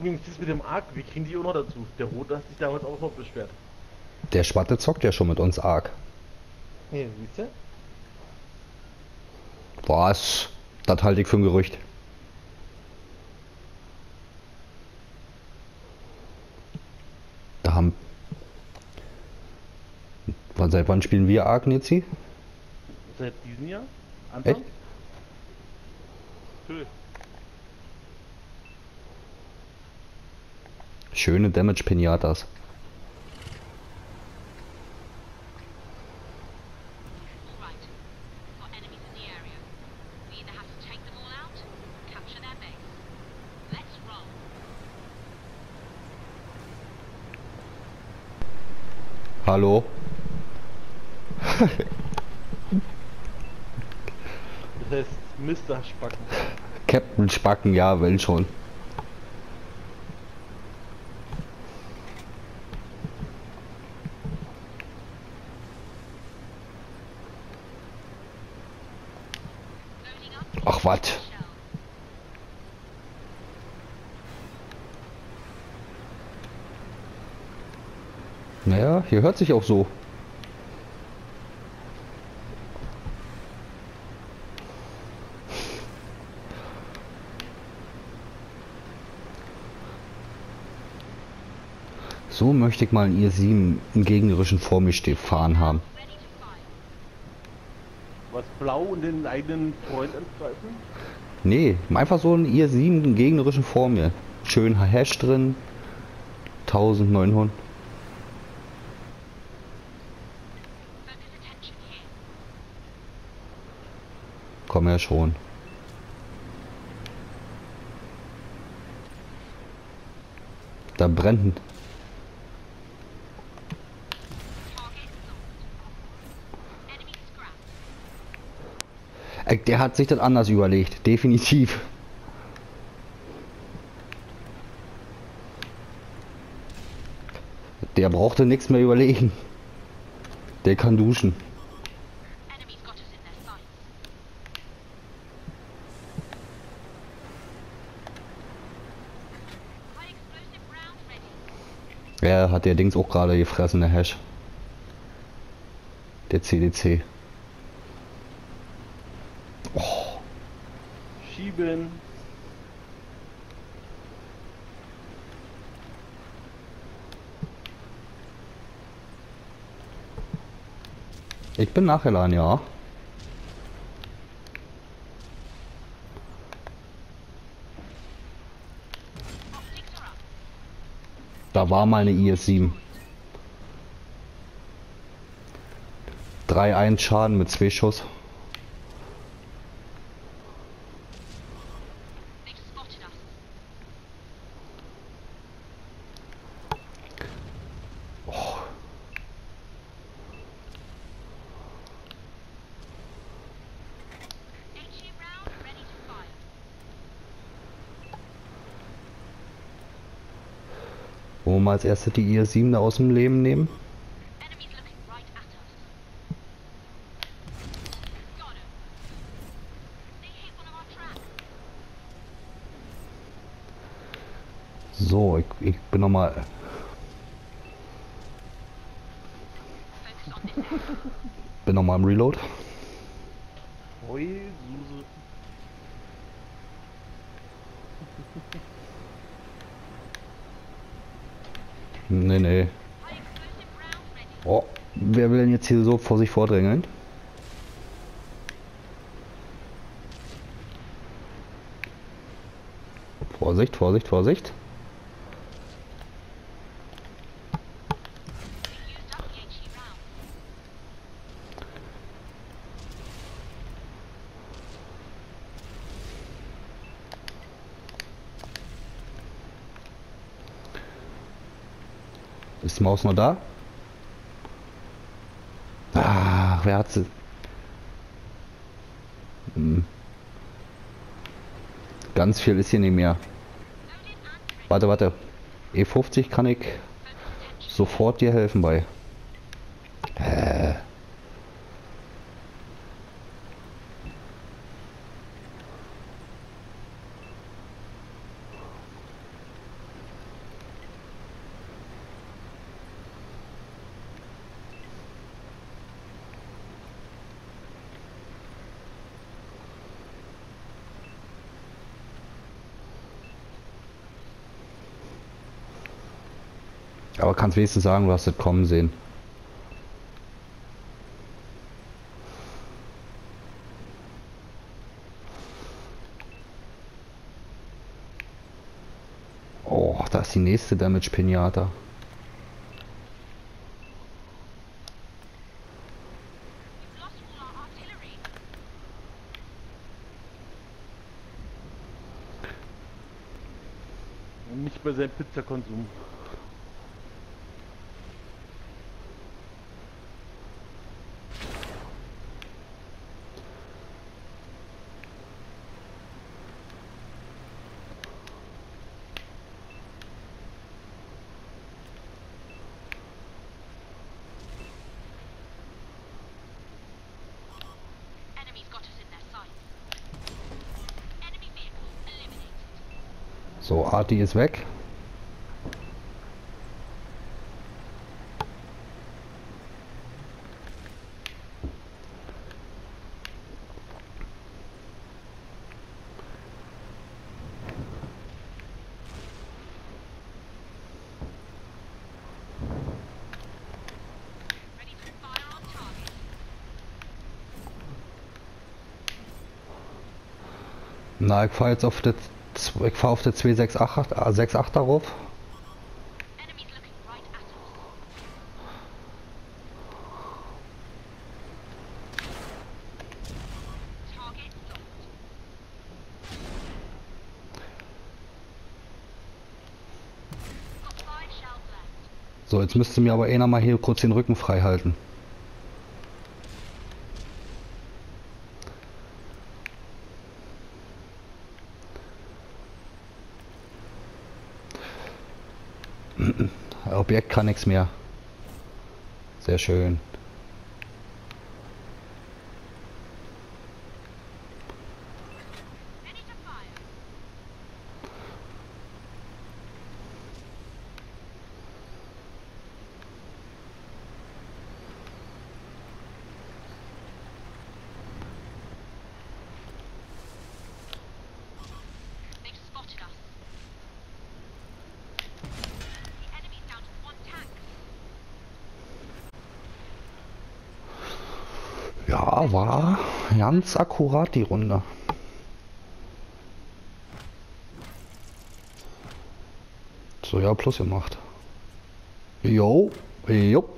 übrigens das mit dem Arc, wie kriegen die auch noch dazu? Der Rote hat sich damals auch noch beschwert. Der Schwatte zockt ja schon mit uns arg. Nee, siehst du? Was? Das halte ich für ein Gerücht. Da haben. Seit wann spielen wir arg, Nizi? Seit diesem Jahr? Echt? Anfang? Cool. Schöne Damage Pinatas. All right. We've got enemies in the area. We either have to take them all out or capture their base. Let's roll. Hallo? Das heißt Mr. Spacken. Captain Spacken, ja, wenn schon. Loading up. Ach, was? Shell. Naja, hier hört sich auch so. So möchte ich mal einen IS-7 im gegnerischen vor mir fahren haben. Ready to fire. Was blau und den eigenen Freund angreifen? Nee, einfach so ein IS-7 im gegnerischen vor mir. Schön Hash drin. 1900. Focus attention here. Komm ja schon. Da brennt ein. Target lost. Enemy scrapped. Der hat sich das anders überlegt. Definitiv. Der brauchte nichts mehr überlegen. Der kann duschen. Enemies got us in their sights. High explosive round ready. Er hat der Dings auch gerade gefressen, der Hash. Der CDC. Schieben. Ich bin nachgeladen, ja. Optics are up. Da war mal eine IS-7. 3-1 Schaden mit 2 Schuss. They've spotted us. HE round ready to fire. Wollen wir mal als erstes die IS-7 da aus dem Leben nehmen? Enemies looking right at us. Got him. They hit one of our tracks. So, ich bin nochmal. Focus on this area. Bin nochmal im Reload. Hui, Suse. Nee, nee. High explosive round ready. Oh, wer will denn jetzt hier so vor sich vordrängeln? Vorsicht, Vorsicht, Vorsicht. We used up the HE round. Ist die Maus noch da? Ach, wer hat sie? Ganz viel ist hier nicht mehr. Loaded and ready. Warte, warte. E50 kann ich Focus attention. sofort dir helfen bei. Aber kannst wenigstens sagen, du hast das kommen sehen. Oh, da ist die nächste Damage Pinata. We've lost all our artillery. Und nicht bei seinem Pizzakonsum. Enemy's got us in their sights. Enemy vehicle eliminated. So, Arti ist weg. Ready to fire on target. Na, ich fahre jetzt auf der 268, 68 darauf. Enemies looking right at us. Target locked. Got 5 shells left. So, jetzt müsste mir aber einer mal hier kurz den Rücken frei halten. Objekt kann nichts mehr. Sehr schön. Ready to fire. They've spotted us. The enemy's down to 1 tank. Ja, war ganz akkurat die Runde. So, ja, plus gemacht. Jo, jo.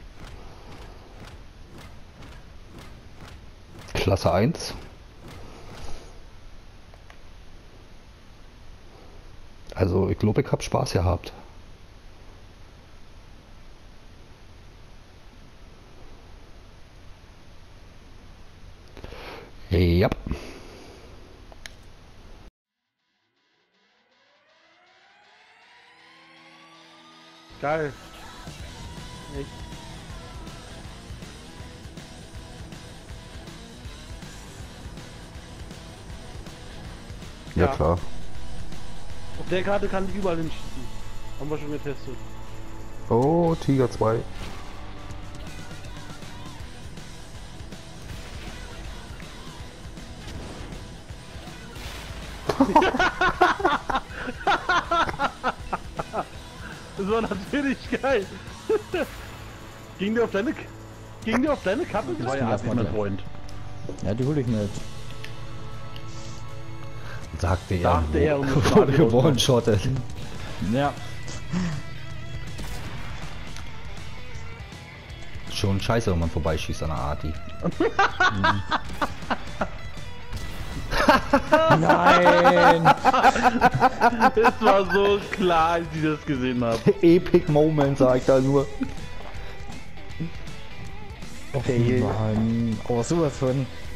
Klasse 1. Also, ich glaube, ich habe Spaß gehabt. Ja. Geil. Echt. Ja, Ja. klar. Auf der Karte kann ich überall hinschießen. Haben wir schon getestet. Oh, Tiger 2. Das war natürlich geil. Ging der auf deine Kappe? Das war ja erstmal mein gleich. Freund. Ja, die hole ich mit. Sagte er. Dachte er und das Wurde Stadion. gewone-shottet. Ja. Schon scheiße, wenn man vorbeischießt an der Arti. Nein! Es war so klar, als ich das gesehen habe. Epic Moment, sagt er nur. Mann. Oh, sowas von.